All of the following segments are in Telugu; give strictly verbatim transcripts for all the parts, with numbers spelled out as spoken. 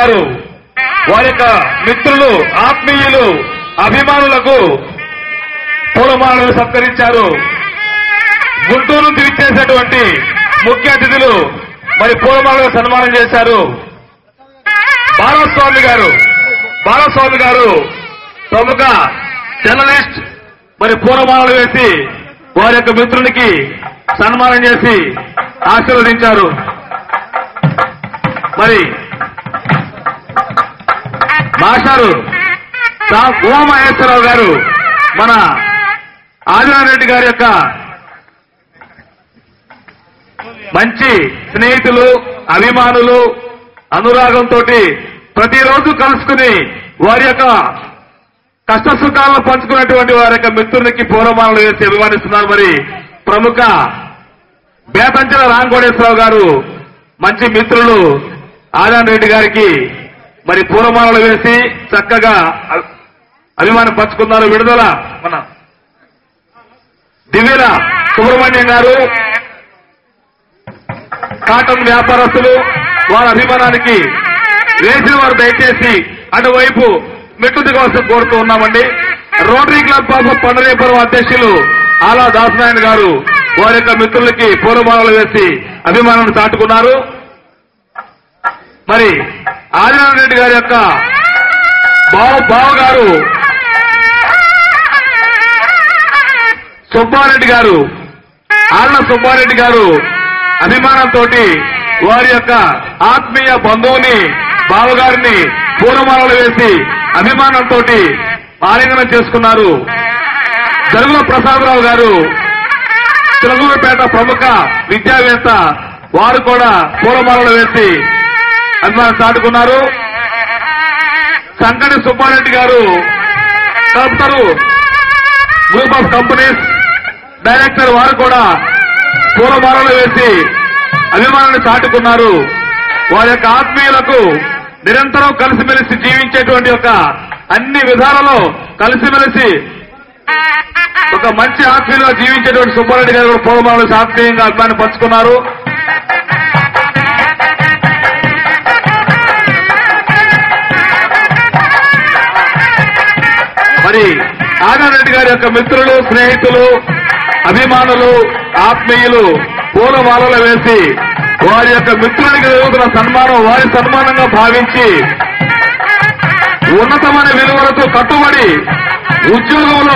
గారు వారి యొక్క మిత్రులు, ఆత్మీయులు, అభిమానులకు పూలమాలలు సత్కరించారు. గుంటూరు తిరిచేసినటువంటి ముఖ్య అతిథులు మరి పూలమాలలు సన్మానం చేశారు. బాలస్వామి గారు బాలస్వామి గారు ప్రముఖ జర్నలిస్ట్ మరి పూలమాలలు వేసి వారి యొక్క మిత్రునికి సన్మానం చేసి ఆశీర్వదించారు. మరి మాస్టారు ఉమామహేశ్వరరావు గారు మన ఆదినారెడ్డి గారి యొక్క మంచి స్నేహితులు, అభిమానులు, అనురాగంతో ప్రతిరోజు కలుసుకుని వారి యొక్క కష్ట సుఖాలను పంచుకున్నటువంటి వారి యొక్క మిత్రునికి పూలమాలలు వేసి అభిమానిస్తున్నారు. మరి ప్రముఖ బేతంచెల రాంకోటేశ్వరరావు గారు మంచి మిత్రులు ఆదినారెడ్డి గారికి మరి పూలమాలలు వేసి చక్కగా అభిమానం పంచుకున్నారు. విడుదల మన దివ్యల సుబ్రహ్మణ్యం గారు కాటన్ వ్యాపారస్తులు, వారి అభిమానానికి వేసిన వారు దయచేసి అటువైపు మెట్టు దిగవలసి కోరుతూ ఉన్నామండి. రోటరీ క్లబ్ ఆఫ్ పండరీపురం అధ్యక్షులు ఆలా దాసనారాయణ గారు వారి యొక్క మిత్రులకి పూలమాలలు వేసి అభిమానం చాటుకున్నారు. మరి ఆదినారెడ్డి గారి యొక్క బావ బావ గారు సుబ్బారెడ్డి గారు ఆళ్ల సుబ్బారెడ్డి గారు అభిమానంతో వారి యొక్క ఆత్మీయ బంధువుని బావగారిని పూలమాలలు వేసి అభిమానంతో ఆలింగనం చేసుకున్నారు. జరుగుల ప్రసాదరావు గారు తిరుగులపేట ప్రముఖ విద్యావేత్త, వారు కూడా పూలమాలలు వేసి అభిమానం చాటుకున్నారు. Sankati Subbareddy garu Kalpataru group of companies director, వారు కూడా పూలమాలలు వేసి అభిమానాన్ని చాటుకున్నారు. వారి యొక్క ఆత్మీయులకు నిరంతరం కలిసిమెలిసి జీవించేటువంటి ఒక అన్ని విధాలలో కలిసిమెలిసి ఒక మంచి ఆత్మీయులుగా జీవించేటువంటి సుబ్బారెడ్డి గారు పూలమాలలు ఆత్మీయంగా అభిమానం పంచుకున్నారు. మరి ఆదినారెడ్డి గారి యొక్క మిత్రులు, స్నేహితులు, అభిమానులు, ఆత్మీయులు పూలమాలలు వేసి వారి యొక్క మిత్రునికి జరుగుతున్న సన్మానం వారి సన్మానంగా భావించి ఉన్నతమైన విలువలతో కట్టుబడి ఉద్యోగంలో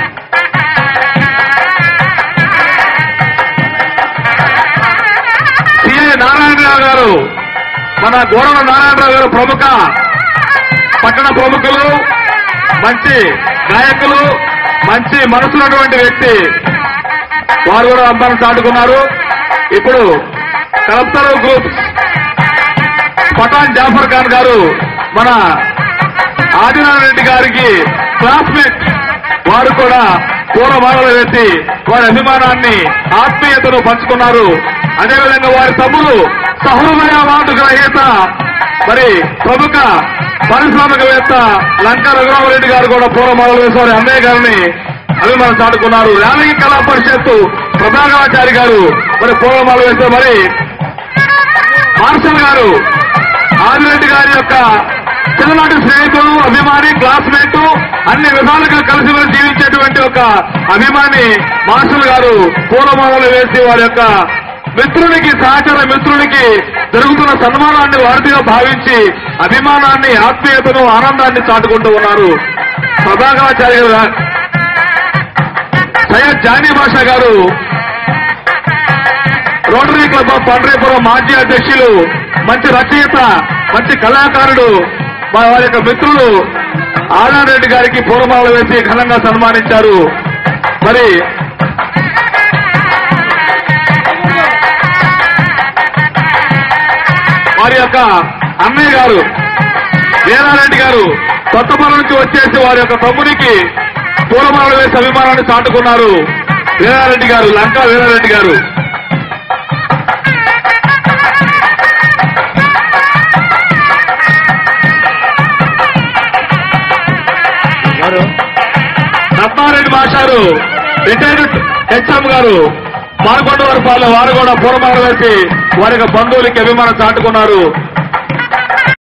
సిఐ నారాయణరావు గారు, మన గోడల నారాయణరావు గారు ప్రముఖ పట్టణ ప్రముఖులు, మంచి గాయకులు, మంచి మనసున్నటువంటి వ్యక్తి, వారు కూడా అమ్మాయిని చాటుకున్నారు. ఇప్పుడు కలప్తరు గ్రూప్ పఠాన్ జాఫర్ ఖాన్ గారు మన ఆదినారెడ్డి గారికి క్లాస్మేట్, వారు కూడా పూలమాలలు వేసి వారి అభిమానాన్ని, ఆత్మీయతను పంచుకున్నారు. అదేవిధంగా వారి తమ్ముడు సహృదయ అవార్డు గ్రహీత మరి ప్రముఖ పారిశ్రామికవేత్త లంకా రఘురామరెడ్డి గారు కూడా పూలమాలలు వేసి వారి అన్నయ్య గారిని అభిమానం చాటుకున్నారు. యాదగిరి కళా పరిషత్తు ప్రభాకరాచారి గారు మరి పూలమాల వేస్తే మరి మార్షల్ గారు ఆదిరెడ్డి గారి యొక్క చిన్ననాటి స్నేహితులు, అభిమాని, క్లాస్మేట్, అన్ని విధాలుగా కలిసి జీవించేటువంటి ఒక అభిమాని మార్షల్ గారు పూలమాలలు వేసి వారి యొక్క మిత్రునికి, సహచర మిత్రునికి జరుగుతున్న సన్మానాన్ని వారిగా భావించి అభిమానాన్ని, ఆత్మీయతను, ఆనందాన్ని చాటుకుంటూ ఉన్నారు. ప్రభాకరాచార్య గారు, సయ్యద్ జానీ బాషా గారు రోటరీ క్లబ్ ఆఫ్ పండరీపురం మాజీ అధ్యక్షులు, మంచి రచయిత, మంచి కళాకారుడు, వారి యొక్క మిత్రులు ఆదినారెడ్డి గారికి పూలమాలలు వేసి ఘనంగా సన్మానించారు. మరి వారి యొక్క అన్నయ్య గారు వీరారెడ్డి గారు కొత్తపల్లి నుంచి వచ్చేసి వారి యొక్క తమ్ముడికి పూలమాలలు వేసి అభిమానాన్ని చాటుకున్నారు. వీరారెడ్డి గారు, లంకా వీరారెడ్డి గారు. రత్నారెడ్డి మాస్టారు రిటైర్డ్ హెచ్ఎం గారు మార్కొండ వరపాలెం, వారు కూడా పూలమాలలు వేసి వారి యొక్క బంధువులకి అభిమానం చాటుకున్నారు.